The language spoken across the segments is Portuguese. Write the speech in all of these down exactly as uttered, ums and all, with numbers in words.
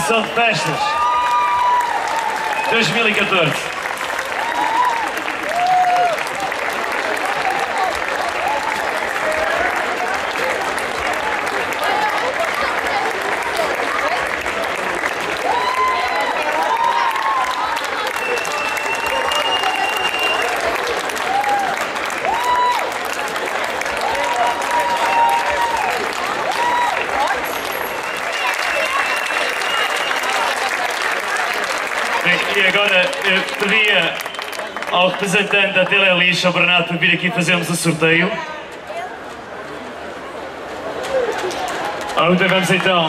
Comissão de Festas dois mil e catorze. E agora eu pedia ao representante da Telelixa, o Bernardo, para vir aqui fazermos o sorteio. Ora, vamos então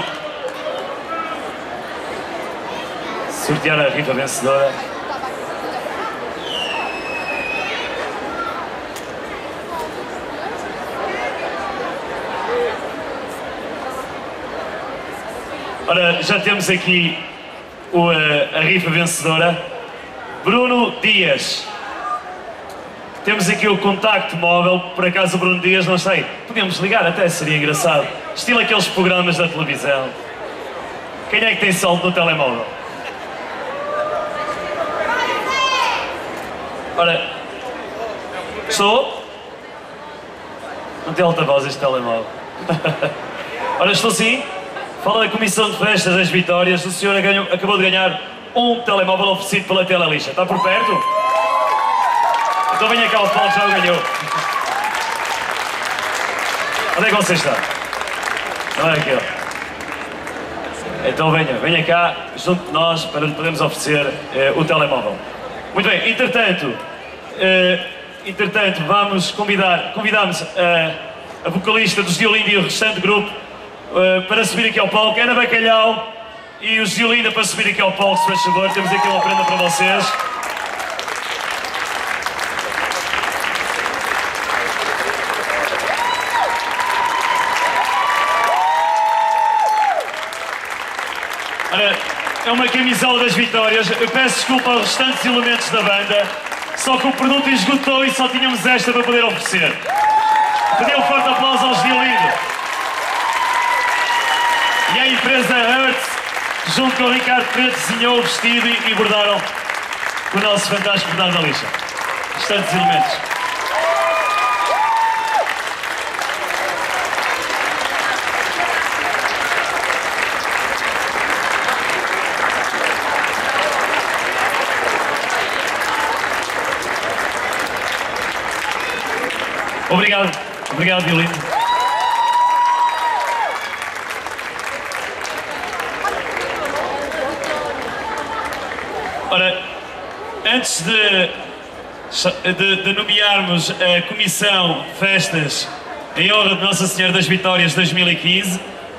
sortear a rifa vencedora. Ora, já temos aqui O, a, a rifa vencedora, Bruno Dias. Temos aqui o contacto móvel, por acaso o Bruno Dias não sei. Podemos ligar até, seria engraçado. Estilo aqueles programas da televisão. Quem é que tem saldo no telemóvel? Ora, estou? Não tem alta voz este telemóvel. Ora, estou sim. Fala da Comissão de Festas das Vitórias. O senhor ganhou, acabou de ganhar um telemóvel oferecido pela Telelixa. Está por perto? Então venha cá, o Paulo já o ganhou. Onde é que você está? Não é aquele. Então venha, venha cá, junto de nós, para lhe podermos oferecer eh, o telemóvel. Muito bem, entretanto, eh, entretanto vamos convidar, convidamos eh, a vocalista dos Diolinda e o restante grupo Uh, para subir aqui ao palco, Ana Bacalhau e o Giolinda para subir aqui ao palco, se faz favor. Temos aqui uma prenda para vocês. Ora, é uma camisola das Vitórias. Eu peço desculpa aos restantes elementos da banda, só que o produto esgotou e só tínhamos esta para poder oferecer. Pedi um forte aplauso aos Giolinda. E a empresa Hertz, junto com o Ricardo Preto, desenhou o vestido e, e bordaram o nosso fantástico Bernardo da Lixa. Restantes elementos. Obrigado. Obrigado, Violino. Ora, antes de, de, de nomearmos a Comissão Festas em honra de Nossa Senhora das Vitórias dois mil e quinze,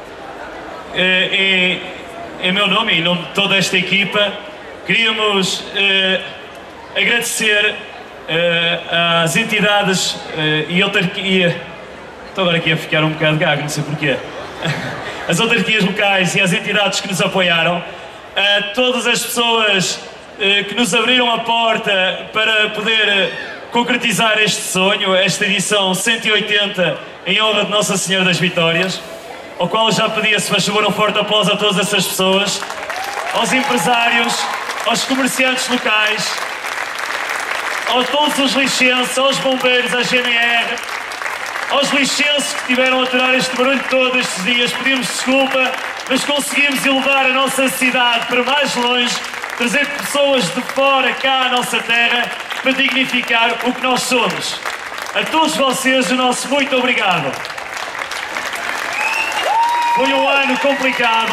em, em meu nome e em nome de toda esta equipa, queríamos eh, agradecer eh, às entidades eh, e autarquia. Estou agora aqui a ficar um bocado gago, não sei porquê. As autarquias locais e as entidades que nos apoiaram, a todas as pessoas que nos abriram a porta para poder concretizar este sonho, esta edição cento e oitenta em honra de Nossa Senhora das Vitórias, ao qual já pedia, se faz favor, um forte aplauso a todas essas pessoas, aos empresários, aos comerciantes locais, a todos os lixenses, aos bombeiros, à G N R, aos lixenses que tiveram a aturar este barulho todo estes dias. Pedimos desculpa, mas conseguimos elevar a nossa cidade para mais longe, trazer pessoas de fora cá à nossa terra para dignificar o que nós somos. A todos vocês o nosso muito obrigado. Foi um ano complicado,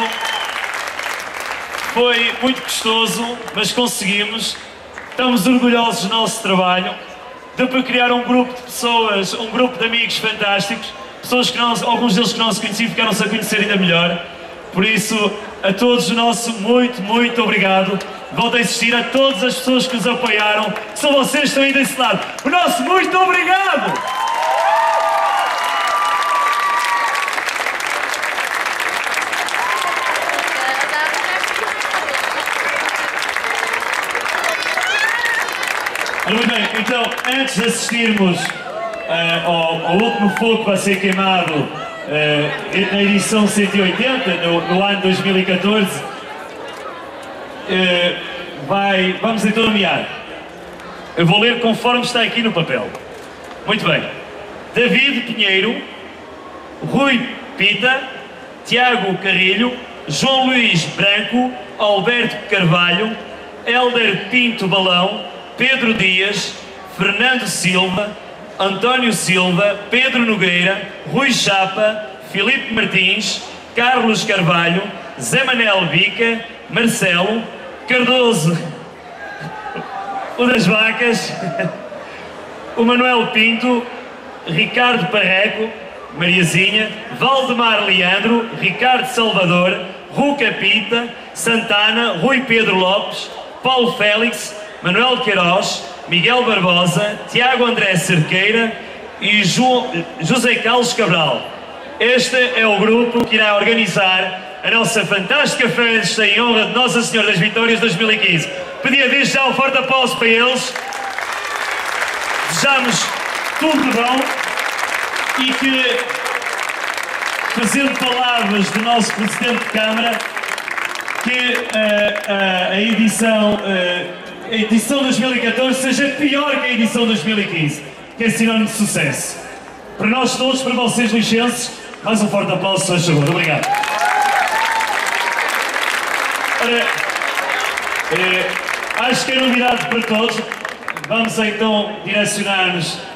foi muito custoso, mas conseguimos. Estamos orgulhosos do nosso trabalho, de para criar um grupo de pessoas, um grupo de amigos fantásticos, pessoas que não, alguns deles que não se conheciam ficaram-se a conhecer ainda melhor. Por isso, a todos o nosso muito, muito obrigado. Volto a insistir a todas as pessoas que nos apoiaram, que são vocês que estão aí desse lado. O nosso muito obrigado! Muito bem, então, antes de assistirmos uh, ao, ao último fogo que vai ser queimado uh, na edição cento e oitenta, no, no ano dois mil e catorze, uh, vai, vamos então nomear. Eu vou ler conforme está aqui no papel. Muito bem. David Pinheiro, Rui Pita, Tiago Carrilho, João Luís Branco, Alberto Carvalho, Hélder Pinto Balão, Pedro Dias, Fernando Silva, António Silva, Pedro Nogueira, Rui Chapa, Filipe Martins, Carlos Carvalho, Zé Manel Bica, Marcelo, Cardoso, o das Vacas, o Manuel Pinto, Ricardo Parreco, Mariazinha, Valdemar Leandro, Ricardo Salvador, Ruca Pita, Santana, Rui Pedro Lopes, Paulo Félix, Manuel Queiroz, Miguel Barbosa, Tiago André Cerqueira e Jo- José Carlos Cabral. Este é o grupo que irá organizar a nossa fantástica festa em honra de Nossa Senhora das Vitórias dois mil e quinze. Pedia desde já um forte aplauso para eles. Desejamos tudo de bom e que, fazendo palavras do nosso Presidente de Câmara, que uh, uh, a edição, uh, a edição dois mil e catorze seja pior que a edição dois mil e quinze, que é sinónimo de sucesso. Para nós todos, para vocês lixenses, mais um forte aplauso, se faz favor. Obrigado. Ora, uh, acho que é novidade para todos. Vamos então direcionar-nos